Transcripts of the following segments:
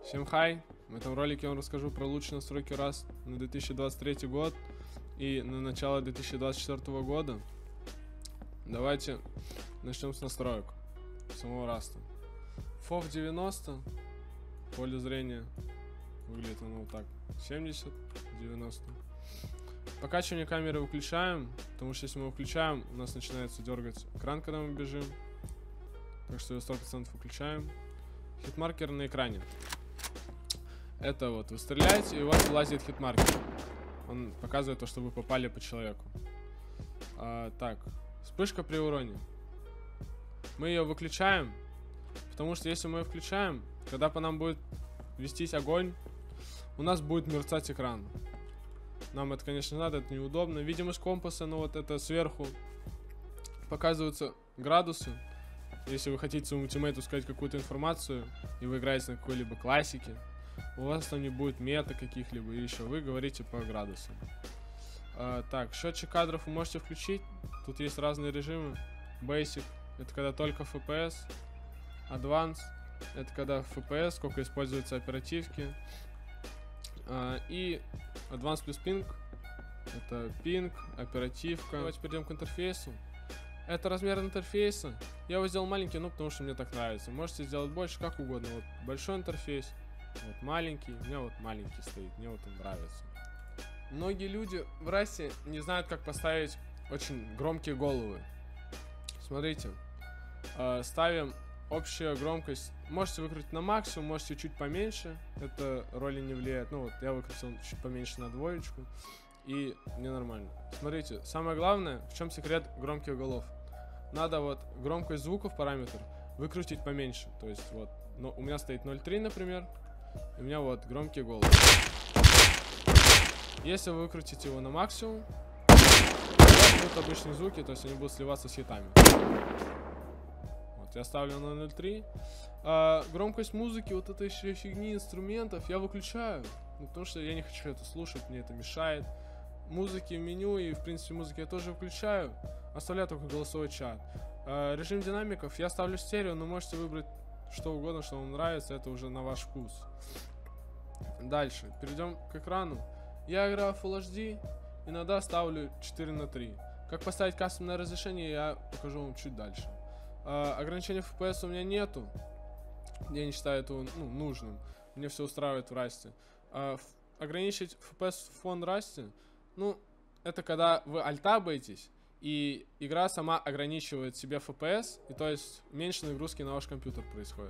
Всем хай! В этом ролике я вам расскажу про лучшие настройки Rust на 2023 год и на начало 2024 года. Давайте начнем с настроек самого Rust. FOV 90, поле зрения выглядит оно вот так, 70, 90. Покачивание камеры выключаем, потому что если мы выключаем, у нас начинается дергать экран, когда мы бежим. Так что 100% выключаем. Хитмаркер на экране. Это вот вы стреляете, и у вас вылазит хитмаркер. Он показывает то, что вы попали по человеку. Так, вспышка при уроне. Мы ее выключаем, потому что если мы ее включаем, когда по нам будет вестись огонь, у нас будет мерцать экран. Нам это, конечно, надо, это неудобно. Видимость компаса, но вот это сверху показываются градусы. Если вы хотите своему тиммейту сказать какую-то информацию, и вы играете на какой-либо классике, у вас там не будет мета каких-либо, и еще вы говорите по градусам. Так, счетчик кадров вы можете включить. Тут есть разные режимы. Basic — это когда только FPS. Advanced — это когда FPS, сколько используется оперативки. И Advanced плюс Ping — это пинг, оперативка. Давайте перейдем к интерфейсу. Это размер интерфейса. Я его сделал маленький, ну потому что мне так нравится. Можете сделать больше, как угодно. Вот большой интерфейс, вот маленький. У меня вот маленький стоит, мне вот он нравится. Многие люди в Rust не знают, как поставить очень громкие головы. Смотрите, ставим общую громкость. Можете выкрутить на максимум, можете чуть поменьше. Это роли не влияет. Ну вот я выкрутил чуть поменьше на двоечку. И мне нормально. Смотрите, самое главное, в чем секрет громких голов. Надо вот громкость звуков параметр выкрутить поменьше. То есть вот, ну, у меня стоит 0.3, например. И у меня вот громкие головы. Если вы выкрутите его на максимум, у вас будут обычные звуки, то есть они будут сливаться с хитами. Вот, я ставлю на 0.3. Громкость музыки, вот этой еще фигни, инструментов я выключаю. Ну, потому что я не хочу это слушать, мне это мешает. Музыки в меню и в принципе музыки я тоже выключаю. Оставляю только голосовой чат. Режим динамиков я ставлю стерео, но можете выбрать что угодно, что вам нравится. Это уже на ваш вкус. Дальше перейдем к экрану. Я играю в Full HD. Иногда ставлю 4:3. Как поставить кастомное разрешение, я покажу вам чуть дальше. Ограничения FPS у меня нету. Я не считаю этого нужным. Мне все устраивает в Rust. Ограничить FPS в фон Rust, ну, это когда вы альтабаетесь, и игра сама ограничивает себе FPS, и то есть меньше нагрузки на ваш компьютер происходит.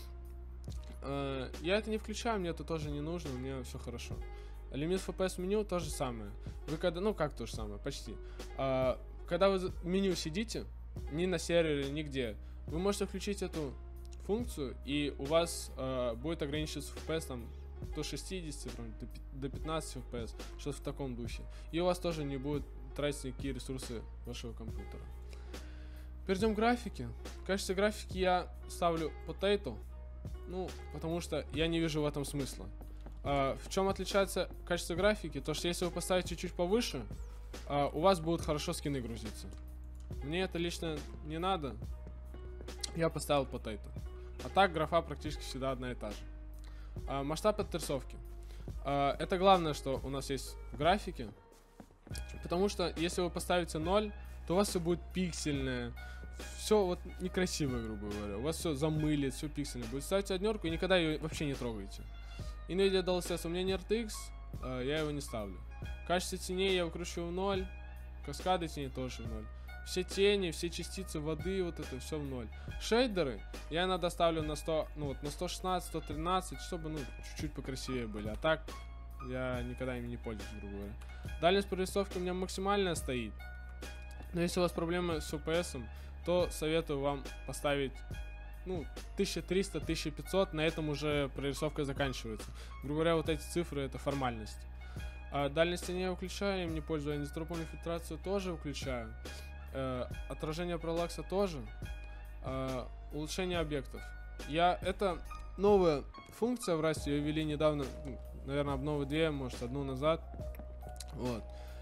Я это не включаю, мне это тоже не нужно, у меня все хорошо. Лимит FPS в меню то же самое. Вы когда, ну как то же самое, почти. Когда вы в меню сидите, ни на сервере, нигде, вы можете включить эту функцию, и у вас будет ограничиваться FPS там до 60, до 15 FPS, что-то в таком духе. И у вас тоже не будет тратить никакие ресурсы вашего компьютера. Перейдем к графике. В качестве графики я ставлю Potato, ну, потому что я не вижу в этом смысла. В чем отличается качество графики? То, что если вы поставите чуть повыше, у вас будут хорошо скины грузиться. Мне это лично не надо. Я поставил Potato. А так графа практически всегда одна и та же. Масштаб отрисовки. Это главное, что у нас есть в графике. Потому что если вы поставите 0, то у вас все будет пиксельное. Все вот некрасивое, грубо говоря. У вас все замылит, все пиксельное будет. Ставите однерку и никогда ее вообще не трогаете. NVIDIA DLSS у меня не RTX, я его не ставлю. Качество теней я выкручиваю в 0. Каскады теней тоже в 0. Все тени, все частицы воды, вот это все в 0. Шейдеры я иногда ставлю на 100, ну вот на 116, 113, чтобы, ну, чуть-чуть покрасивее были. А так я никогда ими не пользуюсь, грубо говоря. Дальность прорисовки у меня максимальная стоит. Но если у вас проблемы с FPS, то советую вам поставить, ну, 1300, 1500. На этом уже прорисовка заканчивается. Грубо говоря, вот эти цифры — это формальность. Дальность теней я выключаю, им не пользуюсь. Анизотропную фильтрацию тоже выключаю. Отражение параллакса тоже. Улучшение объектов. Это новая функция в Rust, ее ввели недавно, наверное, обновы 2, может, одну назад. Вот.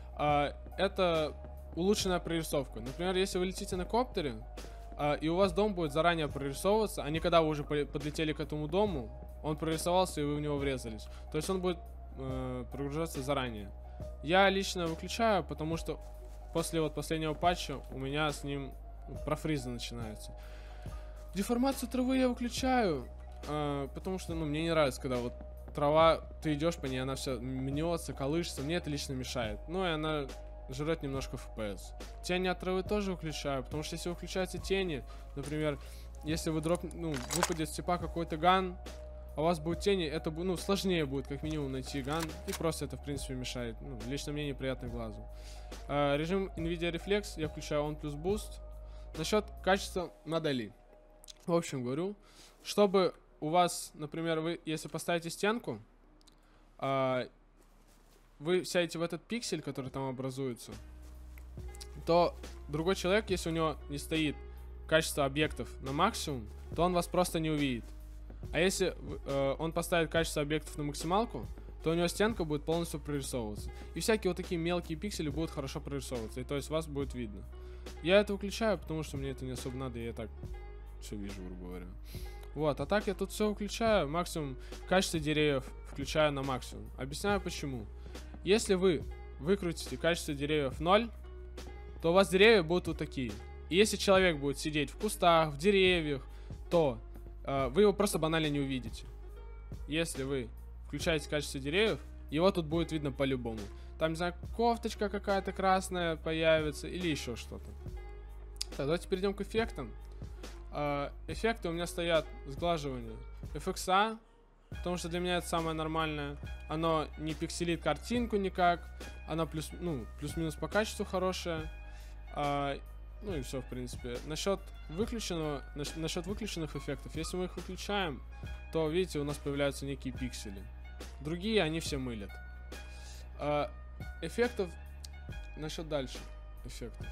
Это улучшенная прорисовка. Например, если вы летите на коптере, и у вас дом будет заранее прорисовываться, а не когда вы уже подлетели к этому дому, он прорисовался, и вы в него врезались. То есть он будет прогружаться заранее. Я лично выключаю, потому что после вот последнего патча у меня с ним профризы начинаются. Деформацию травы я выключаю, потому что, ну, мне не нравится, когда вот трава, ты идешь по ней, она все мнется, колышется, мне это лично мешает. Ну и она жрет немножко FPS. Тени от травы тоже выключаю, потому что если выключаются тени, например, если вы выпадет с типа какой-то ган, а у вас будут тени, это сложнее будет как минимум найти ган, и просто это в принципе мешает. Ну, лично мне неприятно глазу. Режим NVIDIA Reflex я включаю On плюс Boost. Насчет качества модели. В общем говорю, чтобы у вас, например, вы, если поставите стенку, вы сядете в этот пиксель, который там образуется, то другой человек, если у него не стоит качество объектов на максимум, то он вас просто не увидит. А если он поставит качество объектов на максималку, то у него стенка будет полностью прорисовываться. И всякие вот такие мелкие пиксели будут хорошо прорисовываться. И то есть вас будет видно. Я это выключаю, потому что мне это не особо надо, и я так все вижу, грубо говоря. Вот, а так я тут все выключаю. Максимум качество деревьев включаю на максимум. Объясняю почему. Если вы выкрутите качество деревьев 0, то у вас деревья будут вот такие. И если человек будет сидеть в кустах, в деревьях, то вы его просто банально не увидите. Если вы включаете качество деревьев, его тут будет видно по-любому. Там, не знаю, кофточка какая-то красная появится или еще что-то. Так, давайте перейдем к эффектам. Эффекты у меня стоят сглаживание FX, потому что для меня это самое нормальное. Оно не пикселит картинку никак. Оно плюс-минус по качеству хорошее. Ну и все, в принципе. Насчет выключенных эффектов, если мы их выключаем, то, видите, у нас появляются некие пиксели. Другие, они все мылят. Эффектов. Насчет дальше эффектов.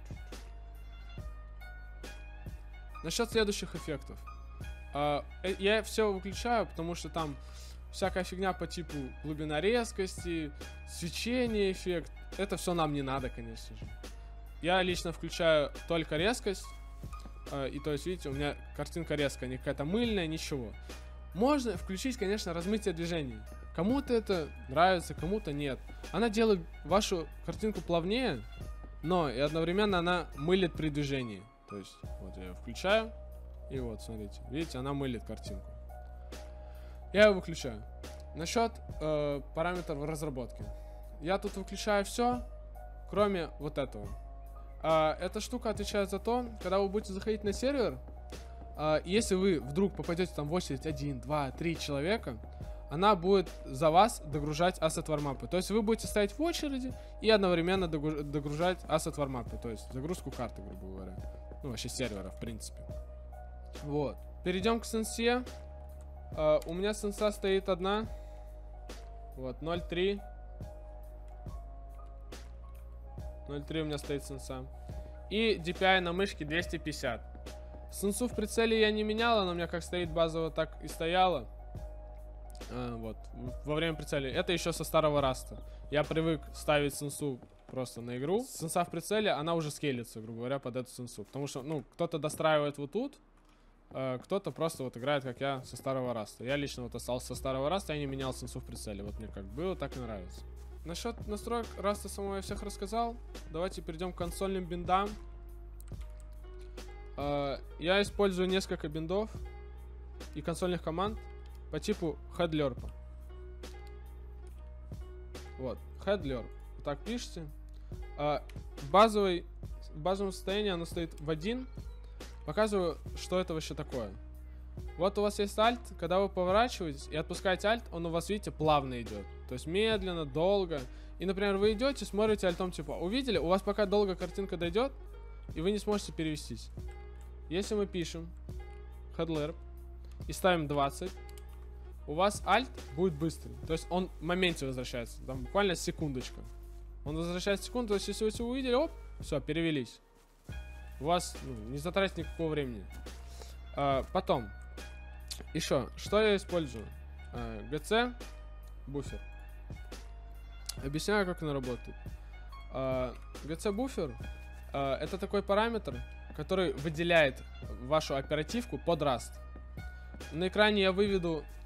Насчет следующих эффектов. Я все выключаю, потому что там всякая фигня по типу глубина резкости, свечение эффект. Это все нам не надо, конечно же. Я лично включаю только резкость. И то есть, видите, у меня картинка резкая, не какая-то мыльная, ничего. Можно включить, конечно, размытие движений. Кому-то это нравится, кому-то нет. Она делает вашу картинку плавнее, но и одновременно она мылит при движении. То есть, вот я ее включаю, и вот, смотрите, видите, она мылит картинку. Я ее выключаю. Насчет параметров разработки. Я тут выключаю все, кроме вот этого. Эта штука отвечает за то, когда вы будете заходить на сервер, если вы вдруг попадете там в очередь 1, 2, 3 человека, она будет за вас догружать asset warmap. То есть вы будете стоять в очереди и одновременно догружать asset warmap. То есть загрузку карты, грубо говоря. Ну, вообще сервера, в принципе. Вот. Перейдем к сенсе. У меня сенса стоит одна. Вот, 0.3. 0.3 у меня стоит сенса. И DPI на мышке 250. Сенсу в прицеле я не менял, она у меня как стоит базово, так и стояла. Вот, во время прицеля. Это еще со старого раста. Я привык ставить сенсу просто на игру. Сенса в прицеле, она уже скейлится, грубо говоря, под эту сенсу. Потому что, ну, кто-то достраивает вот тут, кто-то просто вот играет, как я, со старого раста. Я лично вот остался со старого раста, я не менял сенсу в прицеле. Вот мне как было, так и нравится. Насчет настроек раста самого я всех рассказал. Давайте перейдем к консольным биндам. Я использую несколько биндов и консольных команд по типу headlerp. Вот, headlerp. Вот так пишите. В базовом состоянии оно стоит в 1. Показываю, что это вообще такое. Вот у вас есть альт, когда вы поворачиваетесь и отпускаете альт, он у вас, видите, плавно идет. То есть медленно, долго. И, например, вы идете, смотрите альтом, типа, увидели, у вас пока долго картинка дойдет, и вы не сможете перевестись. Если мы пишем headlerp и ставим 20, у вас альт будет быстрый. То есть он в моменте возвращается. Там буквально секундочка. Он возвращается секунду, то есть если вы все увидели, оп, все, перевелись. У вас не затратить никакого времени. Потом, еще, что я использую? GC буфер. Объясняю, как он работает. GC буфер это такой параметр, который выделяет вашу оперативку под Rust. На экране я выведу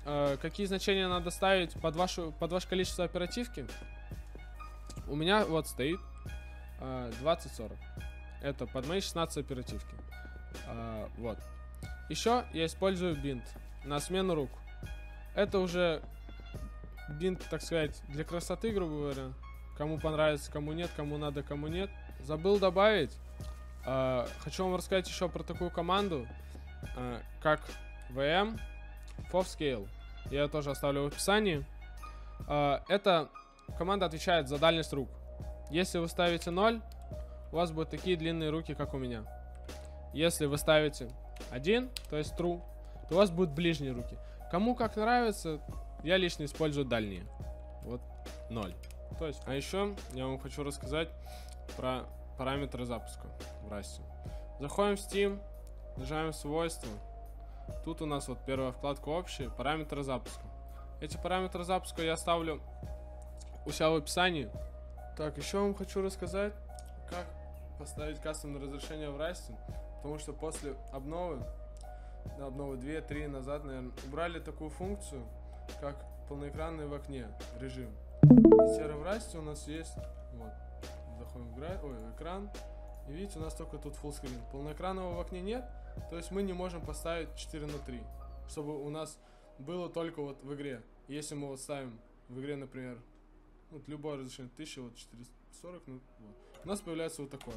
какие значения надо ставить под ваше количество оперативки, у меня вот стоит 20-40. Это под мои 16 оперативки. Вот. Еще я использую бинт на смену рук. Это уже бинт, так сказать, для красоты, грубо говоря. Кому понравится, кому нет, кому надо, кому нет. Забыл добавить. Хочу вам рассказать еще про такую команду, как VM FovScale. Я ее тоже оставлю в описании. Эта команда отвечает за дальность рук. Если вы ставите 0, у вас будут такие длинные руки, как у меня. Если вы ставите 1, то есть true, то у вас будут ближние руки. Кому как нравится, я лично использую дальние. Вот 0. То есть, а еще я вам хочу рассказать про параметры запуска в Rust. Заходим в Steam, нажимаем свойства. Тут у нас вот первая вкладка общие, параметры запуска. Эти параметры запуска я оставлю у себя в описании. Так, еще вам хочу рассказать, как поставить кастомное разрешение в Rust. Потому что после обновы 2-3 назад, наверное, убрали такую функцию, как полноэкранный в окне режим. И теперь в Rust у нас есть, вот, заходим в экран, и видите, у нас только тут full screen. Полноэкранного в окне нет, то есть мы не можем поставить 4:3, чтобы у нас было только вот в игре. Если мы вот ставим в игре, например, вот любое разрешение 1440, ну, вот, у нас появляется вот такое.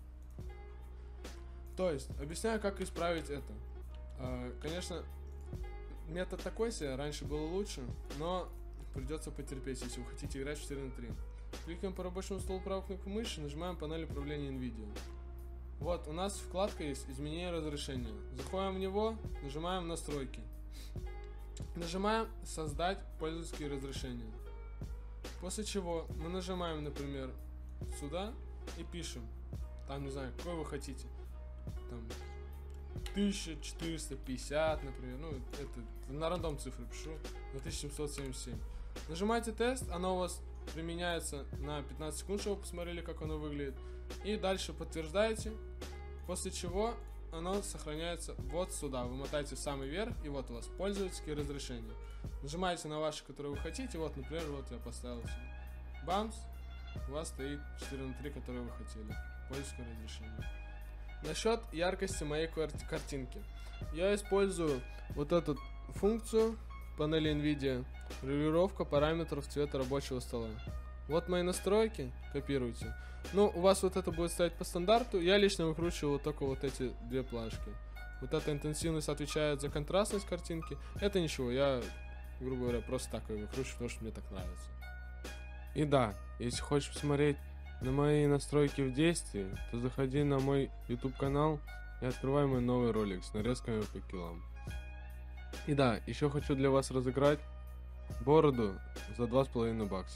То есть, объясняю, как исправить это. Конечно, метод такой себе, раньше было лучше, но придется потерпеть, если вы хотите играть в 4:3. Кликаем по рабочему столу правой кнопкой мыши, нажимаем панель управления NVIDIA. Вот, у нас вкладка есть «Изменение разрешения». Заходим в него, нажимаем «Настройки». Нажимаем «Создать пользовательские разрешения». После чего мы нажимаем, например, сюда и пишем. Там, не знаю, какой вы хотите. Там 1450, например. Ну, это на рандом цифры пишу. На 1777. Нажимаете тест, оно у вас применяется на 15 секунд, чтобы вы посмотрели, как оно выглядит. И дальше подтверждаете. После чего оно сохраняется вот сюда. Вы мотаете в самый верх, и вот у вас пользовательские разрешения. Нажимаете на ваши, которые вы хотите. Вот, например, вот я поставил сюда. Бамс. У вас стоит 4:3, которые вы хотели. Пользовательское разрешение. Насчет яркости моей картинки. Я использую вот эту функцию панели NVIDIA. Регулировка параметров цвета рабочего стола. Вот мои настройки. Копируйте. Ну, у вас вот это будет стоять по стандарту. Я лично выкручиваю только вот эти две плашки. Вот эта интенсивность отвечает за контрастность картинки. Это ничего, я, грубо говоря, просто так ее выкручиваю, потому что мне так нравится. И да, если хочешь посмотреть на мои настройки в действии, то заходи на мой YouTube канал и открывай мой новый ролик с нарезками по килам. И да, еще хочу для вас разыграть бороду за $2,5.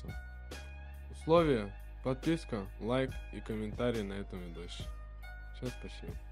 Условия: подписка, лайк и комментарий на этом видосе. Все, спасибо.